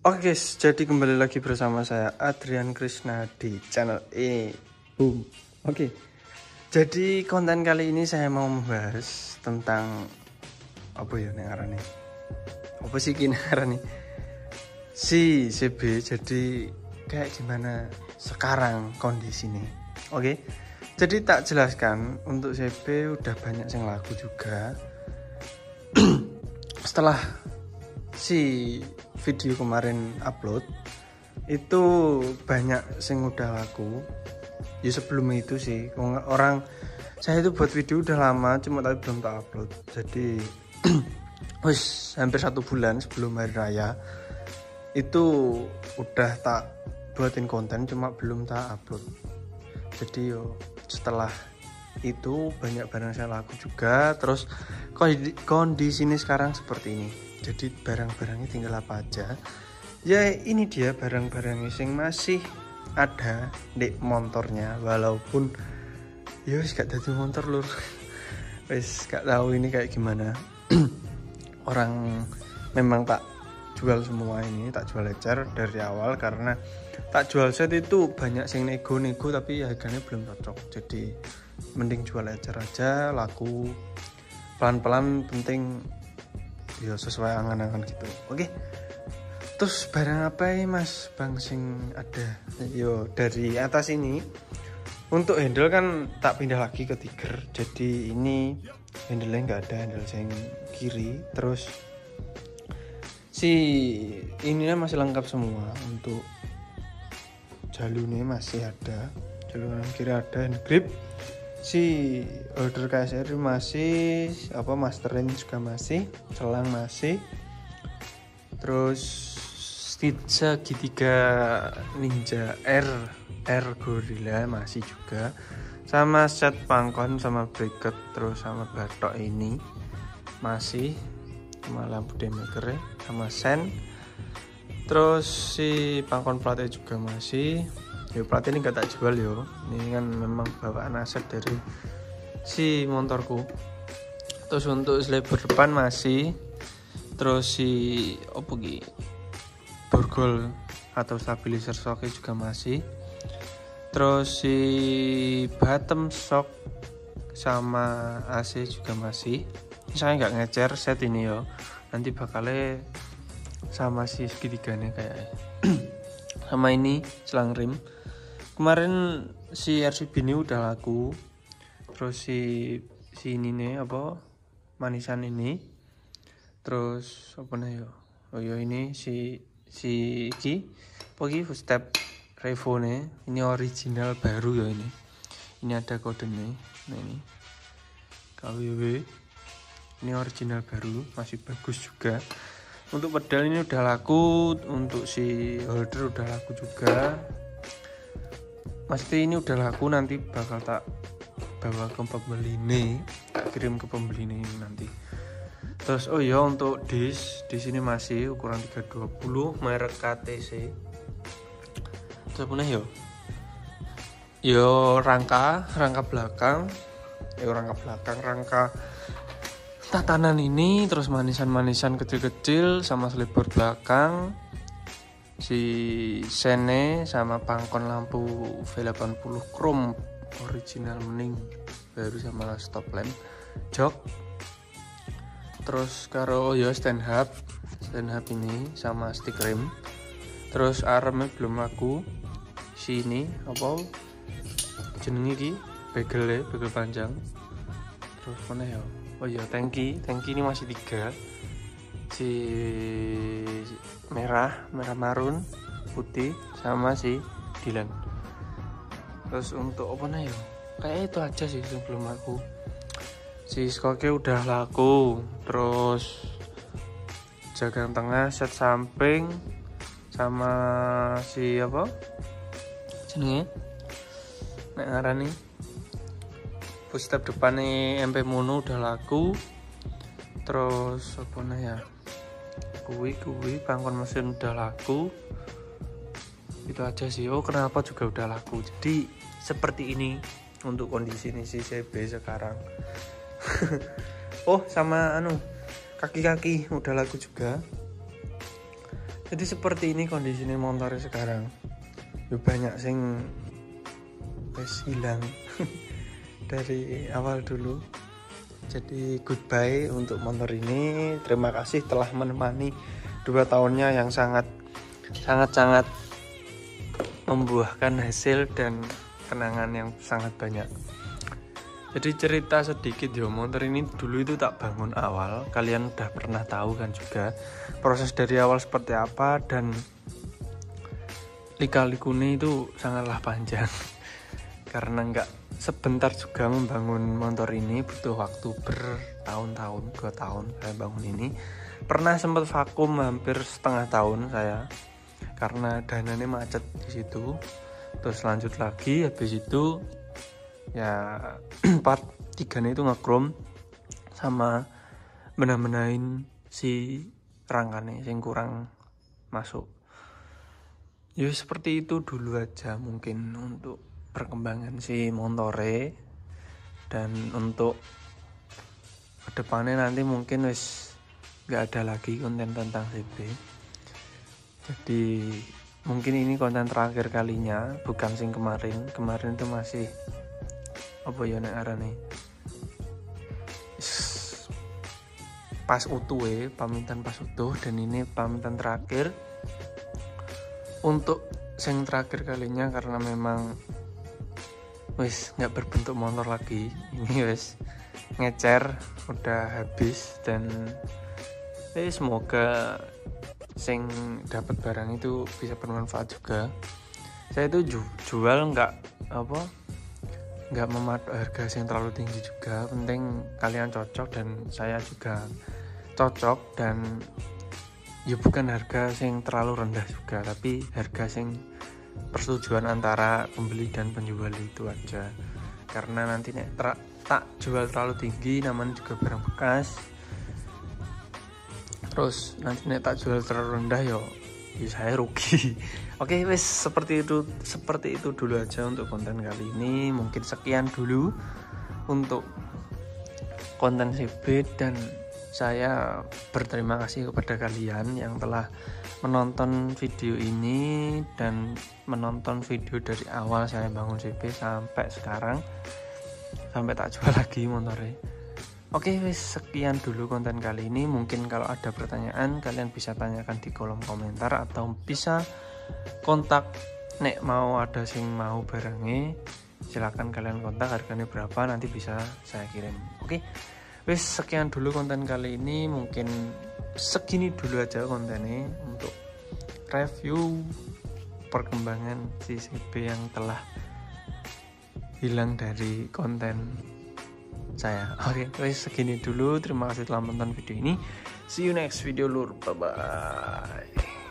Oke guys, jadi kembali lagi bersama saya Adrian Krishna di channel ini. Boom. Oke. Jadi konten kali ini saya mau membahas tentang apa ya ngarane. Apa sih ki ngarane? Si CB jadi kayak gimana sekarang kondisinya. Oke. Jadi tak jelaskan untuk CB udah banyak yang laku juga. Setelah si video kemarin upload itu banyak sing udah laku ya. Sebelum itu sih orang saya itu buat video udah lama cuma tapi belum tak upload. Jadi wis hampir 1 bulan sebelum hari raya itu udah tak buatin konten cuma belum tak upload. Jadi yo setelah itu banyak barang saya laku juga. Terus kondisinya sekarang seperti ini. Jadi barang-barangnya tinggal apa aja. Ya ini dia barang-barangnya yang masih ada di motornya. Walaupun ya wis gak dadi motor lur. Wis gak tahu ini kayak gimana. Orang memang tak jual semua ini, tak jual ecer dari awal karena tak jual set itu banyak yang nego-nego tapi harganya belum cocok. Jadi mending jual ecer aja, laku pelan-pelan, penting ya sesuai angan-angan gitu. Oke. Terus barang apa ya mas bang sing ada? Yo dari atas ini untuk handle kan tak pindah lagi ke Tiger. Jadi ini handle-nya nggak ada, handle yang kiri. Terus si ininya masih lengkap semua. Untuk jalurnya masih ada, jalur kiri ada, hand grip. Si holder KSR masih, masterin juga masih, selang masih. Terus segitiga Ninja R Gorilla masih juga, sama set pangkon sama bracket terus sama batok ini masih, sama lampu demaker sama sen. Terus si pangkon platnya juga masih. Ya plat ini gak tak jual yo. Ini kan memang bawaan aset dari si motorku. Terus untuk slider depan masih. Terus si borgol atau stabilizer shocknya juga masih. Terus si bottom shock sama AC juga masih. Saya nggak ngecer set ini yo. Nanti bakalnya sama si segitiganya kayak sama ini selang rim. Kemarin si RCB ini udah laku. Terus si ini nih manisan ini. Terus apa nih yo? Oh yo ini si iki footstep Revo nih. Ini original baru ya ini. Ini ada kodenya. Nah ini KWW. Ini original baru, masih bagus juga. Untuk pedal ini udah laku, untuk si holder udah laku juga. Pasti ini udah laku, nanti bakal tak bawa ke pembeli nih, tak kirim ke pembeli nih nanti. Terus untuk disk di sini masih ukuran 320 merek KTC. Terus punya rangka belakang, rangka tatanan ini, terus manisan kecil-kecil sama selipur belakang. Si sene sama pangkon lampu V80 chrome original mening baru sama stop lamp jok. Terus karo stand hub ini sama stick rim. Terus armnya belum laku. Si ini jenenge iki bagel panjang. Terus mana ya tangki ini masih 3. Si merah marun putih sama si Dylan. Terus untuk kayak itu aja sih sebelum aku. Si skoknya udah laku. Terus jagang tengah, set samping sama si jenenge nek ngarani footstep depannya MP Mono udah laku. Terus kuwi pangkon mesin udah laku. Itu aja sih. Kenapa juga udah laku. Jadi seperti ini untuk kondisi ini si CB sekarang. Sama kaki-kaki udah laku juga. Jadi seperti ini kondisinya motor sekarang. Ya banyak sing wis hilang dari awal dulu. Jadi goodbye untuk motor ini. Terima kasih telah menemani 2 tahunnya yang sangat membuahkan hasil dan kenangan yang sangat banyak. Jadi cerita sedikit ya, motor ini dulu itu tak bangun awal. Kalian udah pernah tahu kan juga proses dari awal seperti apa, dan lika-likunya itu sangatlah panjang. Karena nggak sebentar juga membangun motor ini, butuh waktu bertahun-tahun, 2 tahun saya bangun ini. Pernah sempat vakum hampir setengah tahun saya, karena dananya macet di situ. Terus lanjut lagi, habis itu ya part 3 itu ngekrom sama benar-benarin si rangkanya yang kurang masuk. Ya seperti itu dulu aja mungkin untuk perkembangan si montore, dan untuk kedepannya nanti mungkin wis gak ada lagi konten tentang CB. Jadi mungkin ini konten terakhir kalinya, bukan sing kemarin itu masih apa ya nek arane pas utuh, pamitan pas utuh, dan ini pamitan terakhir untuk sing terakhir kalinya, karena memang wis nggak berbentuk motor lagi, ini wis ngecer udah habis, dan semoga sing dapat barang itu bisa bermanfaat juga. Saya itu jual nggak mematok harga yang terlalu tinggi juga, penting kalian cocok dan saya juga cocok, dan ya bukan harga yang terlalu rendah juga, tapi harga yang persetujuan antara pembeli dan penjual itu aja. Karena nanti tak jual terlalu tinggi, namanya juga barang bekas, terus nanti tak jual terlalu rendah ya saya rugi. Oke, wes seperti itu dulu aja untuk konten kali ini. Mungkin sekian dulu untuk konten CB, dan saya berterima kasih kepada kalian yang telah menonton video ini dan menonton video dari awal saya bangun CB sampai sekarang, sampai tak jual lagi motornya. Oke, wis sekian dulu konten kali ini. Mungkin kalau ada pertanyaan kalian bisa tanyakan di kolom komentar, atau bisa kontak nek mau ada sing mau barangnya, silakan kalian kontak, harganya berapa nanti bisa saya kirim. Oke, wis sekian dulu konten kali ini. Mungkin segini dulu aja kontennya untuk review perkembangan CB yang telah hilang dari konten saya. Oke, wis segini dulu. Terima kasih telah menonton video ini. See you next video lur. Bye bye.